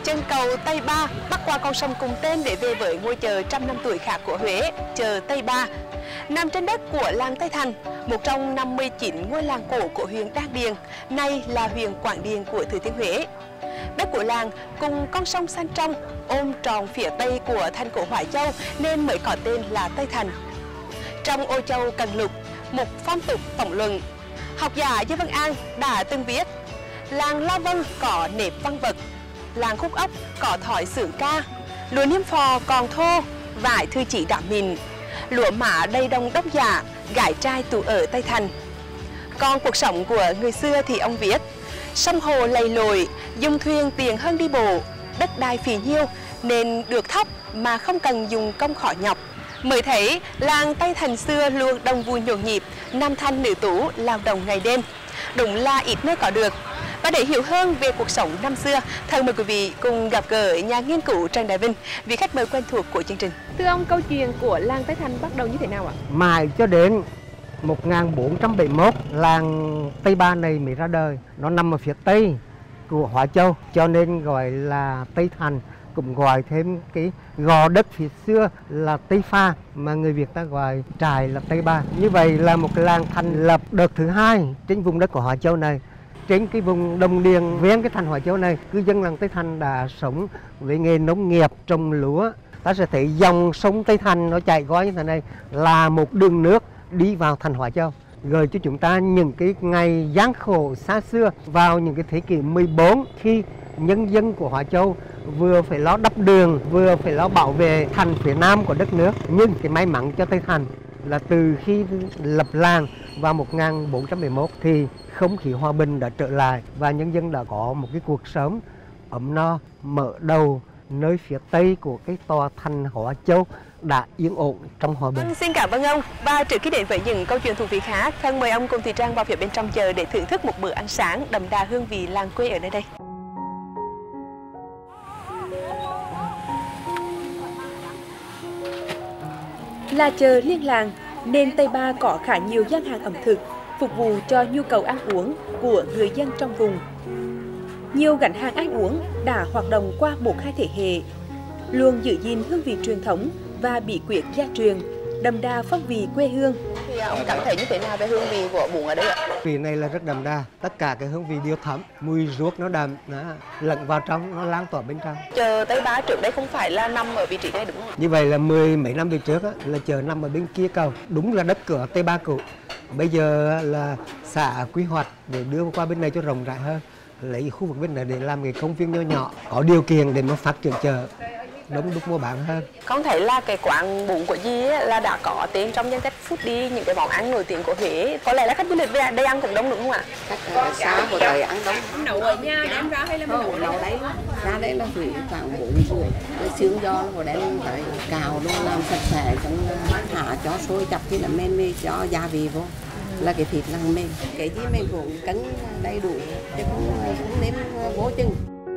chân cầu Tây Ba, bắc qua con sông cùng tên để về với ngôi chợ trăm năm tuổi khác của Huế, chợ Tây Ba. Nằm trên đất của làng Tây Thành, một trong 59 ngôi làng cổ của huyện Đan Điền, nay là huyện Quảng Điền của Thừa Thiên Huế. Đất của làng cùng con sông San Trong ôm tròn phía tây của thành cổ Hoài Châu nên mới có tên là Tây Thành. Trong Ô Châu Cần Lục, một phong tục tổng luận, học giả Dương Văn An đã từng viết: làng La Vân có nếp văn vật, làng Khúc Ốc có thói xưởng ca, lúa niêm phò còn thô, vải thư chỉ đã mịn, lúa mạ đầy đồng đốc giả, gái trai tụ ở Tây Thành. Còn cuộc sống của người xưa thì ông viết: sông hồ lầy lội, dùng thuyền tiền hơn đi bộ, đất đai phì nhiêu nên được thấp mà không cần dùng công khó nhọc. Mới thấy làng Tây Thành xưa luôn đông vui nhộn nhịp, nam thanh nữ tú lao động ngày đêm. Đúng là ít nơi có được. Và để hiểu hơn về cuộc sống năm xưa, thân mời quý vị cùng gặp gỡ nhà nghiên cứu Trần Đại Vinh, vị khách mời quen thuộc của chương trình. Thưa ông, câu chuyện của làng Tây Thành bắt đầu như thế nào ạ? Mãi cho đến 1471, làng Tây Ba này mới ra đời. Nó nằm ở phía tây của Hóa Châu, cho nên gọi là Tây Thành. Cũng gọi thêm cái gò đất phía xưa là Tây Pha, mà người Việt ta gọi trài là Tây Ba. Như vậy là một cái làng thành lập đợt thứ hai trên vùng đất của Hóa Châu này. Trên cái vùng đồng điền ven cái thành Hóa Châu này, cư dân làng Tây Thành đã sống với nghề nông nghiệp trồng lúa. Ta sẽ thấy dòng sông Tây Thành nó chảy qua như thế này là một đường nước đi vào thành Hóa Châu, gợi cho chúng ta những cái ngày gian khổ xa xưa vào những cái thế kỷ 14, khi nhân dân của Hóa Châu vừa phải lo đắp đường, vừa phải lo bảo vệ thành phía nam của đất nước. Nhưng cái may mắn cho Tây Thành là từ khi lập làng vào 1471 thì không khí hòa bình đã trở lại và nhân dân đã có một cái cuộc sống ấm no. Mở đầu nơi phía tây của cái tòa thành Hóa Châu đã yên ổn trong hòa bình. Xin cảm ơn ông. Và trước khi đến với những câu chuyện thú vị khác, thân mời ông cùng Thùy Trang vào phía bên trong chợ để thưởng thức một bữa ăn sáng đậm đà hương vị làng quê ở nơi đây. Là chợ liên làng nên Tây Ba có khá nhiều gian hàng ẩm thực phục vụ cho nhu cầu ăn uống của người dân trong vùng. Nhiều gánh hàng ăn uống đã hoạt động qua 1-2 thế hệ, luôn giữ gìn hương vị truyền thống và bí quyết gia truyền, đậm đà phong vị quê hương. Thì ông cảm thấy như thế nào về hương vị của bún ở đây ạ? Vị này là rất đậm đà, tất cả cái hương vị đều thấm, mùi ruốc nó đậm, nó lẫn vào trong, nó lan tỏa bên trong. Chợ Tây Ba trước đây không phải là nằm ở vị trí này đúng không? Như vậy là 10 mấy năm về trước là chợ nằm ở bên kia cầu, đúng là đất cửa Tây Ba cũ. Bây giờ là xã quy hoạch để đưa qua bên này cho rộng rãi hơn, lấy khu vực bên này để làm cái công viên nho nhỏ, có điều kiện để mà phát triển chợ đông đúc mua bán hơn. Con thấy là cái quán bún của dì là đã có tên trong danh sách foodie những cái món ăn nổi tiếng của Huế. Có lẽ là khách du lịch về đây ăn cũng đông đúng không ạ? Khách xã của đời ăn đông. Nấu ở nhà đem ra hay là mình nấu đấy luôn. Ra đây là Huế khoảng 4 rưỡi. Cái xương giò nó của đem tới cào luôn, làm sạch sẽ, xong thả cho sôi chặt thì là men cho gia vị vô. Là cái thịt lăng mềm. Cái gì mình cũng cân đầy đủ chứ không nếm vô chừng.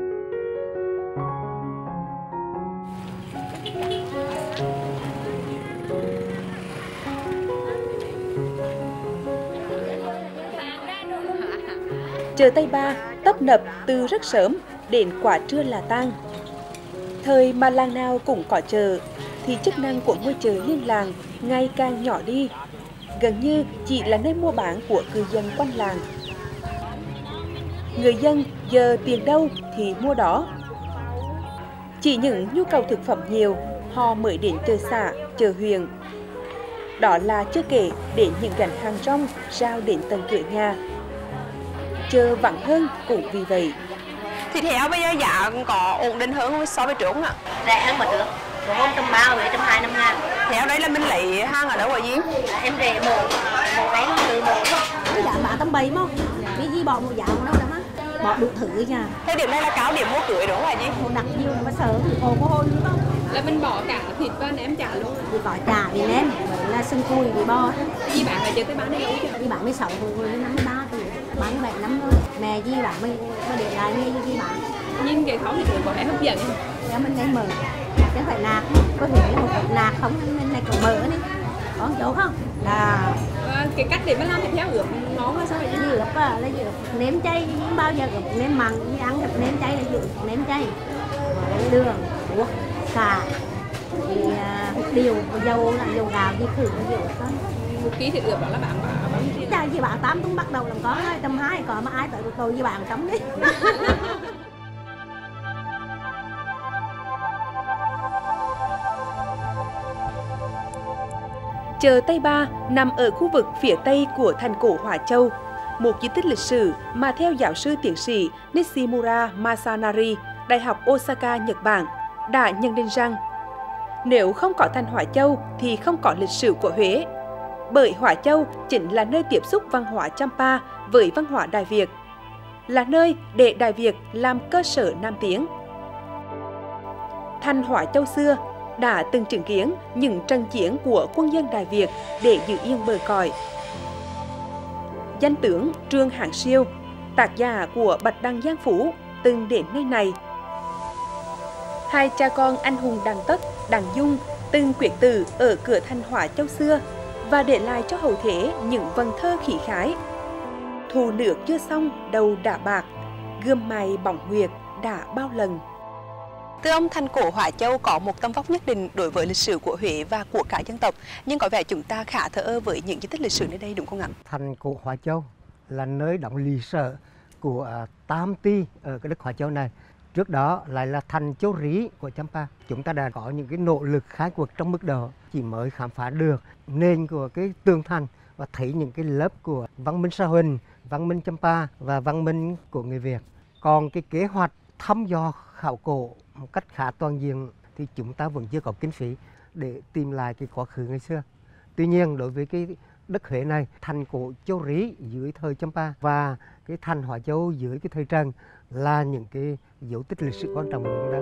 Chợ Tây Ba tấp nập từ rất sớm đến quả trưa là tan. Thời mà làng nào cũng có chợ thì chức năng của ngôi chợ liên làng ngày càng nhỏ đi, gần như chỉ là nơi mua bán của cư dân quanh làng. Người dân giờ tiền đâu thì mua đó. Chỉ những nhu cầu thực phẩm nhiều, họ mới đến chợ xã, chợ huyện. Đó là chưa kể đến những gánh hàng rong rao đến tận cửa nhà. Chợ vắng hơn cũng vì vậy. Thịt heo bây giờ giá có ổn định hơn so với trước không ạ? Rẻ hơn mà trước. Một hôm 130, 120 ngàn. Heo đấy là mình lấy hàng ở đâu ở gì? Em rẻ một cái nó từ một. Cái giá bán tầm 7 mà. Cái gì bỏ một giá một đâu đó á. Bỏ đủ thử nha. Thế điểm này là cao điểm mua cưới đúng không ạ chị? Một đặc nhiều mà sợ ồ có hôn đúng không? Là mình bỏ cả thịt và ném chả luôn. Thì bỏ chả thì ném, vậy là sưng cùi thì bo. Chị bạn là chơi tới bán đây lâu chưa? Đi bán 16 tuổi đến 53 tuổi, bán 7 năm thôi. Mẹ gì bạn mới để lại nghe gì bạn. Nhưng cái khóm thì thường có vẻ hấp dẫn. Nếu mình thấy mở, chứ phải nạc, có thể một cục nạc không nên này còn mở đi. Có chỗ không? Là cái cách để mà làm thịt heo ướp ngon là sao vậy? Ướp là ướp nếm chay, bao giờ ướp nếm mặn, ăn được nếm chay là ướp nếm chay. đường, ruốc, xả, điều, dầu là dầu gạo, dầu khử, dầu con. Một ký thịt ướp đó là bạn bao nhiêu tiền? Chả gì bạn 8 tuần bắt đầu làm có 220, còn mà ai tới tôi với bạn cấm đi. Chợ Tây Ba nằm ở khu vực phía tây của thành cổ Hóa Châu, một di tích lịch sử mà theo giáo sư tiến sĩ Nishimura Masanari, Đại học Osaka, Nhật Bản, đã nhận định rằng nếu không có thành Hóa Châu thì không có lịch sử của Huế. Bởi Hóa Châu chính là nơi tiếp xúc văn hóa Champa với văn hóa Đại Việt, là nơi để Đại Việt làm cơ sở Nam Tiến. Thành Hóa Châu xưa đã từng chứng kiến những trận chiến của quân dân Đại Việt để giữ yên bờ cõi. Danh tướng Trương Hán Siêu, tác giả của Bạch Đằng Giang Phủ, từng đến nơi này. Hai cha con anh hùng Đằng Tất, Đằng Dung từng quyết tử ở cửa thành Hóa Châu xưa và để lại cho hậu thế những vần thơ khí khái. Thù nước chưa xong đầu đã bạc, gươm mày bỏng nguyệt đã bao lần. Thưa ông, thành cổ Hóa Châu có một tầm vóc nhất định đối với lịch sử của Huế và của cả dân tộc, nhưng có vẻ chúng ta khá thờ ơ với những di tích lịch sử nơi đây, đúng không ạ? Thành cổ Hóa Châu là nơi đóng lịch sử của Tam Ty ở cái đất Hóa Châu này. Trước đó lại là thành Châu Rí của Champa. Chúng ta đã có những cái nỗ lực khai cuộc trong mức độ chỉ mới khám phá được nền của cái tường thành và thấy những cái lớp của văn minh Sa Huỳnh, văn minh Champa và văn minh của người Việt. Còn cái kế hoạch thăm dò khảo cổ một cách khá toàn diện thì chúng ta vẫn chưa có kinh phí để tìm lại cái quá khứ ngày xưa. Tuy nhiên đối với cái đất Huế này, thành cổ Châu Rí dưới thời Champa và cái thành Hóa Châu dưới cái thời Trần là những cái dấu tích lịch sử quan trọng của chúng ta.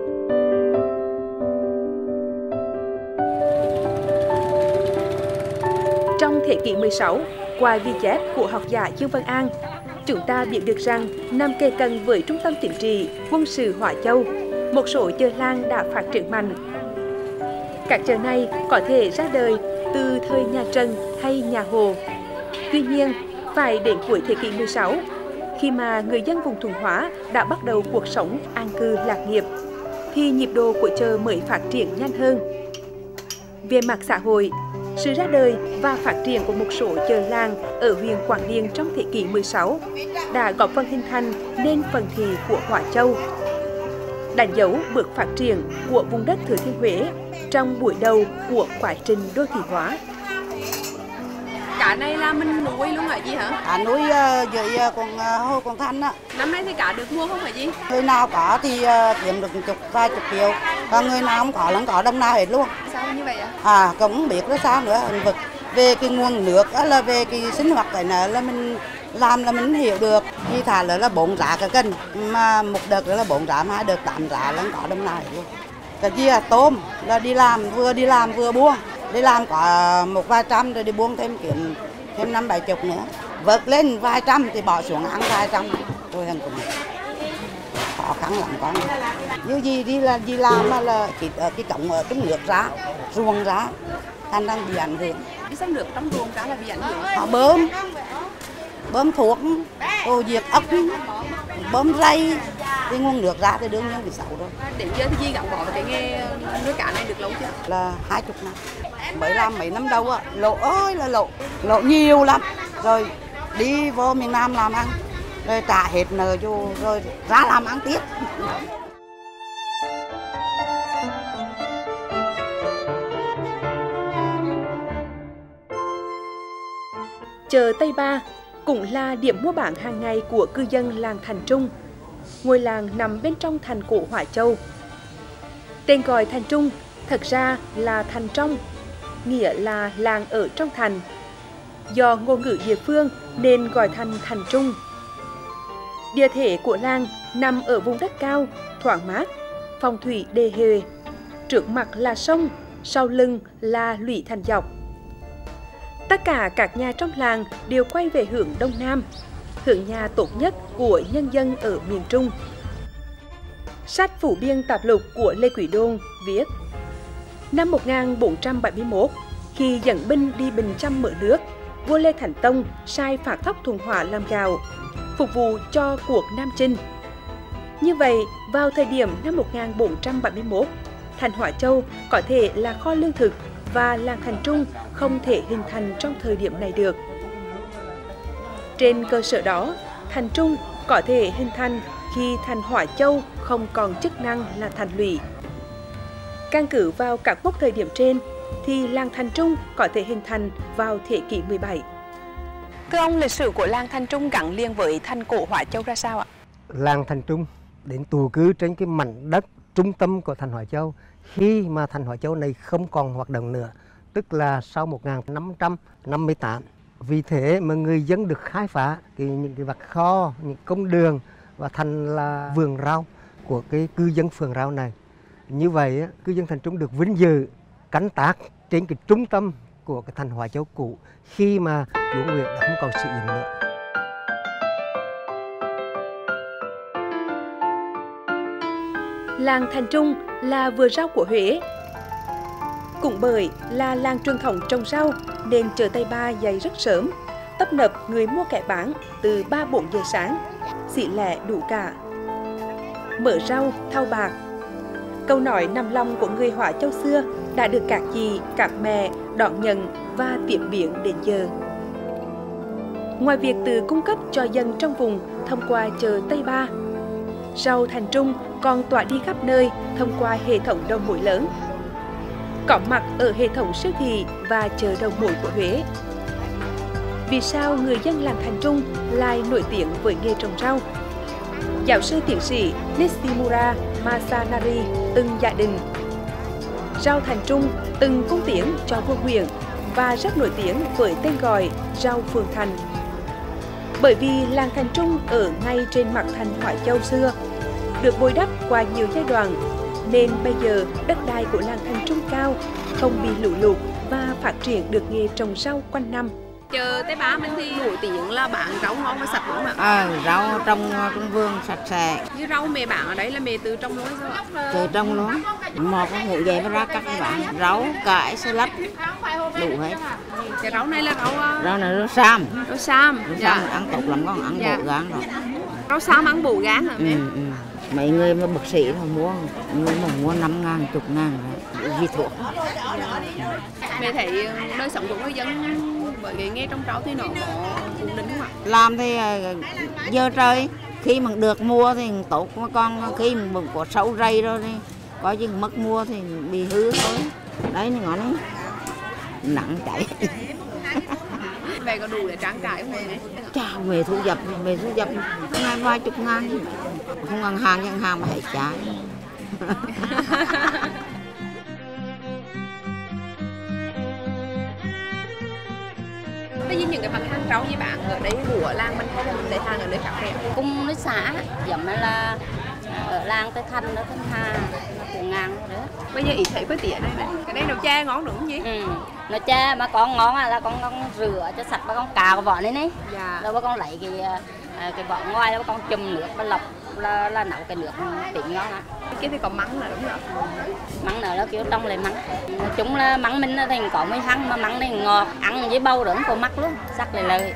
Trong thế kỷ 16, qua ghi chép của học giả Dương Văn An, chúng ta biết được rằng nằm kề cận với trung tâm chính trị, quân sự Hóa Châu, một số chợ làng đã phát triển mạnh. Các chợ này có thể ra đời từ thời nhà Trần hay nhà Hồ. Tuy nhiên, phải đến cuối thế kỷ 16, khi mà người dân vùng Thuận Hóa đã bắt đầu cuộc sống an cư lạc nghiệp, thì nhịp độ của chợ mới phát triển nhanh hơn. Về mặt xã hội, sự ra đời và phát triển của một số chợ làng ở huyện Quảng Điền trong thế kỷ 16 đã góp phần hình thành nên phần thị của Hóa Châu, đánh dấu bước phát triển của vùng đất Thừa Thiên Huế trong buổi đầu của quá trình đô thị hóa. Cá này là mình nuôi luôn hả chị hả? Nuôi dưới hồ Quảng Thanh á. Năm nay thì cá được mua không hả chị? Người nào có thì kiếm được vài chục triệu, còn người nào không có là không có đồng nào hết luôn. Sao như vậy ạ? Cũng biết nó sao nữa. Về cái nguồn nước là về cái sinh hoạt cái này là mình làm là mình hiểu được. Như thả là 4 rạ cả cân, mà một đợt là 4 rạ, mà 2 đợt 8 rạ là không có đồng nào hết luôn. Cái gì tôm là đi làm vừa buông. Đi làm có một vài trăm rồi đi buông thêm kiếm thêm 50-70 nữa. Vượt lên vài trăm thì bỏ xuống ăn vài trăm. Tôi thằng cũng khó khăn lắm con. Như gì làm mà là cái cổng ở trong nước ra, ruộng ra, thành đang bị ảnh hưởng. Đi xâm nước trong ruộng cá là bị ảnh hưởng. Họ bơm thuốc, diệt ốc, bơm rây, thì nguồn nước ra thì đương nhiên bị xấu rồi. Đến giờ thì chị gắn bó với cái nghề nuôi cá này được lâu chưa? Là 20 năm. Mới làm mấy năm đầu lộ ơi là lộ nhiều lắm. Rồi đi vô miền Nam làm ăn, rồi trả hết nợ vô, rồi ra làm ăn tiếp. Chợ Tây Ba cũng là điểm mua bán hàng ngày của cư dân làng Thành Trung. Ngôi làng nằm bên trong thành cổ Hóa Châu. Tên gọi Thành Trung thật ra là Thành Trong, nghĩa là làng ở trong thành. Do ngôn ngữ địa phương nên gọi thành Thành Trung. Địa thế của làng nằm ở vùng đất cao, thoáng mát, phong thủy đề hề. Trước mặt là sông, sau lưng là lũy Thành Dọc. Tất cả các nhà trong làng đều quay về hướng Đông Nam, hướng nhà tốt nhất của nhân dân ở miền Trung. Sách Phủ Biên Tạp Lục của Lê Quý Đôn viết: năm 1471, khi dẫn binh đi Bình Chăm mở nước, vua Lê Thánh Tông sai phạt thóc Thuận Hóa làm gạo, phục vụ cho cuộc Nam Chinh. Như vậy, Vào thời điểm năm 1471, thành Hóa Châu có thể là kho lương thực và làng Thành Trung không thể hình thành trong thời điểm này được. Trên cơ sở đó, Thành Trung có thể hình thành khi thành Hóa Châu không còn chức năng là thành lũy. Căn cứ vào các mốc thời điểm trên, thì làng Thành Trung có thể hình thành vào thế kỷ 17. Thưa ông, lịch sử của làng Thành Trung gắn liền với thành cổ Hóa Châu ra sao ạ? Làng Thành Trung đến tụ cư trên cái mảnh đất trung tâm của thành Hóa Châu khi mà thành Hóa Châu này không còn hoạt động nữa, tức là sau 1558. Vì thế mà người dân được khai phá những cái vật kho, những công đường và thành là vườn rau của cái cư dân phường rau này. Như vậy, cư dân Thành Trung được vinh dự canh tác trên cái trung tâm của cái thành Hóa Châu cũ khi mà Chúa Nguyễn đã không còn sử dụng nữa. Làng Thành Trung là vườn rau của Huế. Cũng bởi là làng truyền thống trồng rau nên chợ Tây Ba dậy rất sớm, tấp nập người mua kẻ bán từ 3-4 giờ sáng, xỉ lẻ đủ cả. Mở rau, thau bạc. Câu nói nằm lòng của người Hóa Châu xưa đã được các dì, các mẹ đón nhận và tiếp biến đến giờ. Ngoài việc tự cung cấp cho dân trong vùng thông qua chợ Tây Ba, rau Thành Trung còn tỏa đi khắp nơi thông qua hệ thống đầu mối lớn, có mặt ở hệ thống siêu thị và chợ đầu mối của Huế. Vì sao người dân làng Thành Trung lại nổi tiếng với nghề trồng rau? Giáo sư tiến sĩ Nishimura Masanari từng giả định rau Thành Trung từng cung tiến cho vua Nguyễn và rất nổi tiếng với tên gọi rau Phường Thành. Bởi vì làng Thành Trung ở ngay trên mặt thành Hóa Châu xưa, được bồi đắp qua nhiều giai đoạn, nên bây giờ đất đai của làng Thành Trung cao, không bị lũ lụt và phát triển được nghề trồng rau quanh năm. Chợ Tây Ba mình thì nổi tiếng là bán rau ngon và sạch đúng không ạ? Rau trong vườn sạch sẽ. Như rau mẹ bán ở đấy là mẹ từ trong luôn hay sao ạ? Từ trong luôn. Một cái ngủ dậy ra cắt bạn. Rau, cải, xà lách, đủ hết. Cái rau này là rau... Rau này rau sam. Rau sam. Rau sam ăn tốt lắm con, ăn bổ gan rồi. Rau sam ăn bổ gan hả mẹ? Mấy người mà bác sĩ họ mua, người mà mua 5.000, 10.000 vì thuốc. Mẹ thấy đời sống của người dân bởi cái nghề trồng rau thì nó có ổn định không ạ? Làm thì giờ trời, khi mà được mua thì tốt mà con khi mà có sâu rây rồi thì có gì mất mua thì bị hư thôi. Đấy thì ngọn nặng chảy. Về có đủ để trang trải không ạ? Chà, về thu nhập ngày vài chục ngàn, không ăn hàng mà hết trái. Thế nhưng những cái mặt hàng rau như bạn ở đây của làng mình hay là mình lấy hàng ở nơi khác vậy? Cùng nơi xã, giống như là ở làng Tây Thành, ở Thanh Hà, Phú Ngang đó. Bây giờ ít thấy có tỉa đây này. Cái đây nấu chè ngon đúng không nhỉ? Nấu chè mà con ngon là con rửa cho sạch và con cào cái vỏ này này. Dạ. Rồi con lấy cái vỏ ngoài đó con chùm nước và lọc là nấu cái nước tỉnh ngon á. Cái thì có măng là đúng không? Măng nữa là kiểu trong lại măng. Nói chung là măng mình thì có mấy hăng mà măng này ngọt, ăn với bầu đỡ có mắt luôn, sắc lại lời.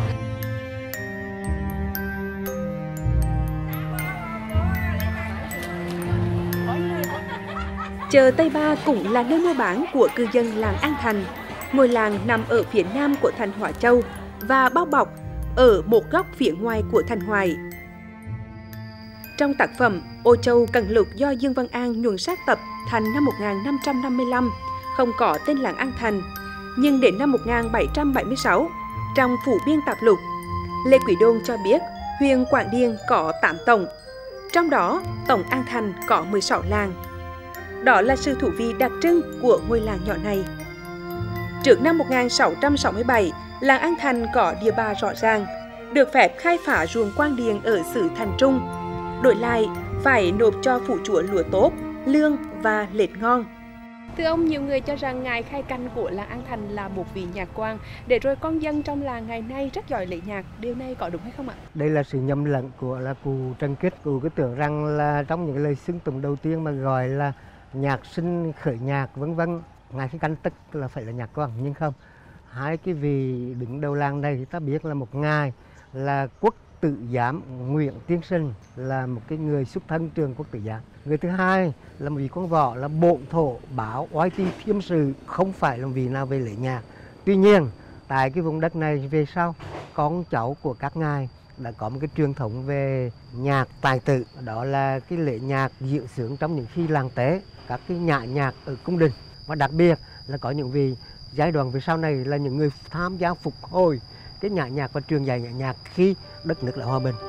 Chợ Tây Ba cũng là nơi mua bán của cư dân làng An Thành. Ngôi làng nằm ở phía nam của thành Hóa Châu và bao bọc ở một góc phía ngoài của thành Hoài. Trong tác phẩm Ô Châu Cần Lục do Dương Văn An nhuần sáng tập thành năm 1555, không có tên làng An Thành, nhưng đến năm 1776, trong Phủ Biên Tạp Lục, Lê Quý Đôn cho biết huyện Quảng Điền có 8 tổng, trong đó tổng An Thành có 16 làng. Đó là sự thú vị đặc trưng của ngôi làng nhỏ này. Trước năm 1667, làng An Thành có địa bà rõ ràng, được phép khai phá ruộng Quang Điền ở xứ Thành Trung. Đổi lại, phải nộp cho phủ chúa lúa tốt, lương và lết ngon. Thưa ông, nhiều người cho rằng ngày khai canh của làng An Thành là một vị nhạc quan, để rồi con dân trong làng ngày nay rất giỏi lệ nhạc. Điều này có đúng hay không ạ? Đây là sự nhầm lẫn của cụ Trần Kích. Cụ cứ tưởng rằng là trong những lời xưng tụng đầu tiên mà gọi là nhạc sinh khởi nhạc vân vân, ngày khai canh tức là phải là nhạc quan, nhưng không. Hai cái vị đứng đầu làng này thì ta biết là một ngày là quốc Tử Giám Nguyễn Tiên Sinh là một cái người xuất thân trường Quốc Tử Giám. Người thứ hai là một vị quan võ là bổn thổ báo oai ti thiêm sự, không phải là vị nào về lễ nhạc. Tuy nhiên tại cái vùng đất này về sau, con cháu của các ngài đã có một cái truyền thống về nhạc tài tử, đó là cái lễ nhạc diễn xướng trong những khi làng tế, các cái nhạc ở cung đình, và đặc biệt là có những vị giai đoạn về sau này là những người tham gia phục hồi cái nhạc và truyền dạy nhạc khi đất nước là hòa bình.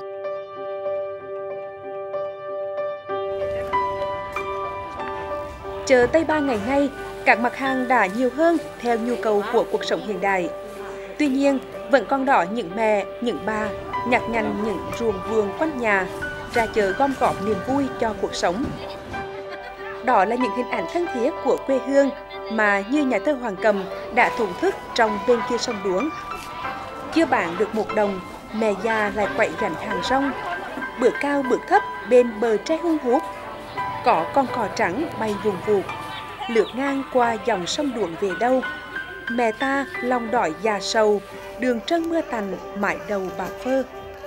Chợ Tây Ba ngày nay, các mặt hàng đã nhiều hơn theo nhu cầu của cuộc sống hiện đại. Tuy nhiên, vẫn còn đó những mẹ, những bà nhặt nhạnh những ruộng vườn quanh nhà, ra chợ gom góp niềm vui cho cuộc sống. Đó là những hình ảnh thân thiết của quê hương mà như nhà thơ Hoàng Cầm đã thổn thức trong Bên kia sông Đuống. Chưa bán được một đồng, mẹ già lại quậy gánh hàng rong, bữa cao bữa thấp bên bờ tre hun hút. Có con cò trắng bay vùng vụt, lướt ngang qua dòng sông Đuống về đâu. Mẹ ta lòng đói già sầu, đường trân mưa tành mãi đầu bạc phơ.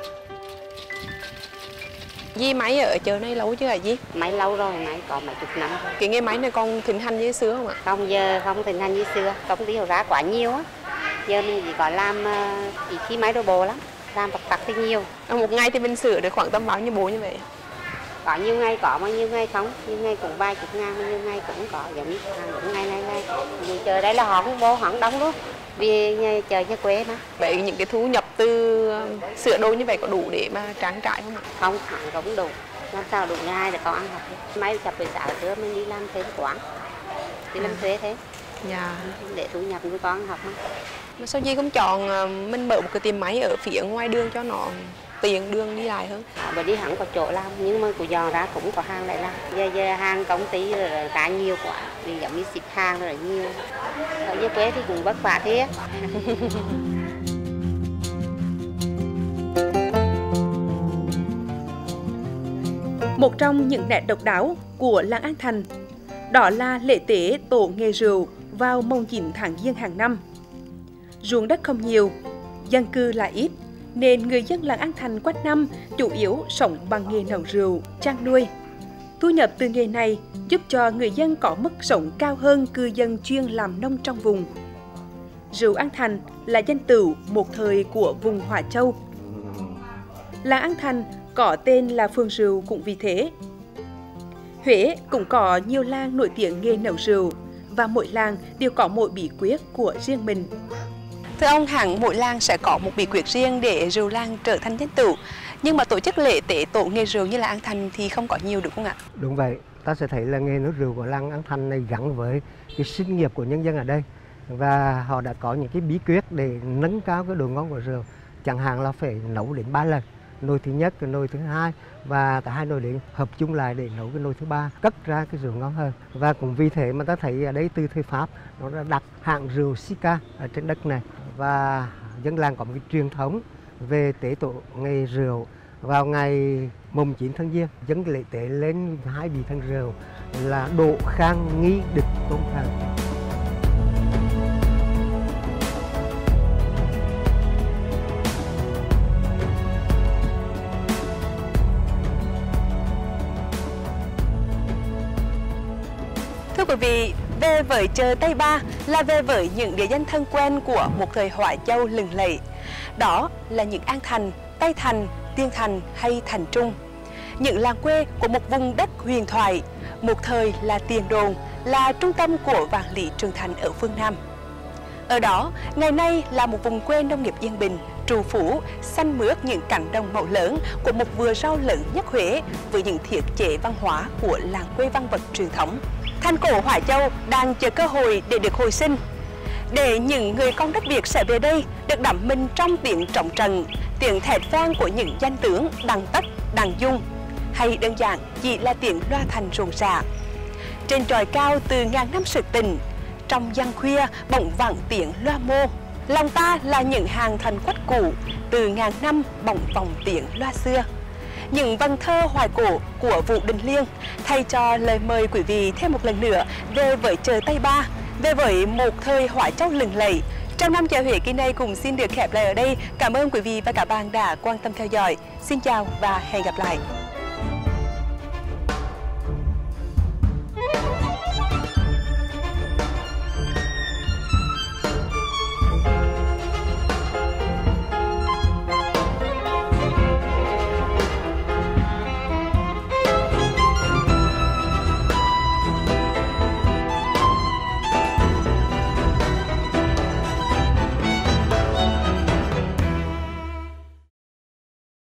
Dì máy ở chợ này lâu chưa hả dì? Máy lâu rồi, máy có mấy chục năm rồi. Cái nghề máy này còn thịnh hành như xưa không ạ? Không, giờ không thịnh hành như xưa, công ty ra quá nhiều á. Giờ mình chỉ có làm ít khi máy đồ bộ lắm, làm vặt thì nhiều. Một ngày thì mình sửa được khoảng tầm bao nhiêu bộ như vậy? Có nhiều ngày có mà nhiều ngày không, nhiều ngày cũng vài chục ngàn, nhiều ngày cũng có, giống như những ngày này. Vì chờ đây là họ cũng vô, họ cũng đóng luôn, vì chờ nhà quê mà. Vậy những cái thu nhập từ sửa đồ như vậy có đủ để mà trang trải không ạ? Không, hẳn cũng đủ, làm sao đủ ngày để con ăn học. Mấy chập buổi sáng trưa mình đi làm thêm quán, đi làm thuê thế. Dạ. Để thu nhập với con học. Mà sao dì không chọn mình mở một cái tiệm máy ở phía ngoài đường cho nó tiện đường đi lại hơn? Bởi đi hẳn có chỗ làm, nhưng mà của dò ra cũng có hàng lại làm. Giờ hàng công ty rồi cả nhiều quá, vì giống như ship hàng rồi nhiều. Ở dưới quê thì cũng vất vả thế. Một trong những nét độc đáo của làng An Thành, đó là lễ tế tổ nghề rượu vào mồng 9 tháng Giêng hàng năm. Ruộng đất không nhiều, dân cư lại ít, nên người dân làng An Thành quanh năm chủ yếu sống bằng nghề nấu rượu, chăn nuôi. Thu nhập từ nghề này giúp cho người dân có mức sống cao hơn cư dân chuyên làm nông trong vùng. Rượu An Thành là danh tửu một thời của vùng Hóa Châu. Làng An Thành có tên là phường rượu cũng vì thế. Huế cũng có nhiều làng nổi tiếng nghề nấu rượu, và mỗi làng đều có một bí quyết của riêng mình. Thưa ông, hẳn mỗi làng sẽ có một bí quyết riêng để rượu làng trở thành danh tửu. Nhưng mà tổ chức lễ tế tổ nghề rượu như là An Thành thì không có nhiều, đúng không ạ? Đúng vậy, ta sẽ thấy là nghề nấu rượu của làng An Thành này gắn với cái sinh nghiệp của nhân dân ở đây. Và họ đã có những cái bí quyết để nâng cao cái độ ngon của rượu. Chẳng hạn là phải nấu đến 3 lần. Nồi thứ nhất, cái nồi thứ hai, và cả hai nồi để hợp chung lại để nấu cái nồi thứ ba, cất ra cái rượu ngon hơn. Và cũng vì thế mà ta thấy ở đây từ thời Pháp nó đã đặt hạng rượu Sicca ở trên đất này. Và dân làng có một cái truyền thống về tế tổ nghề rượu vào ngày mùng 9 tháng Giêng, dâng lễ tế lên 2 vị thần rượu là Độ, Khang, Nghi, Đực, Tôn, Thần. Thưa quý vị, về với chợ Tây Ba là về với những địa danh thân quen của một thời Hóa Châu lừng lẫy. Đó là những An Thành, Tây Thành, Tiên Thành hay Thành Trung. Những làng quê của một vùng đất huyền thoại, một thời là tiền đồn, là trung tâm của vạn lý trường thành ở phương Nam. Ở đó, ngày nay là một vùng quê nông nghiệp yên bình, trù phú, xanh mướt những cánh đồng màu lớn của một vựa rau lớn nhất Huế với những thiết chế văn hóa của làng quê văn vật truyền thống. Thành cổ Hóa Châu đang chờ cơ hội để được hồi sinh, để những người con đất Việt sẽ về đây được đắm mình trong tiếng trống trận, tiếng thét vang của những danh tướng Đặng Tất, Đặng Dung, hay đơn giản chỉ là tiếng loa thành rộn rã. Trên chòi cao từ ngàn năm sự tình, trong giăng khuya bỗng vẳng tiếng loa mô. Lòng ta là những hàng thành quách cũ, từ ngàn năm bỗng vòng tiếng loa xưa. Những vần thơ hoài cổ của Vũ Đình Liên thay cho lời mời quý vị thêm một lần nữa về với chợ Tây Ba, về với một thời Hóa Châu lừng lẫy, Trong năm chợ Huế kỳ này cũng xin được khép lại ở đây. Cảm ơn quý vị và các bạn đã quan tâm theo dõi. Xin chào và hẹn gặp lại.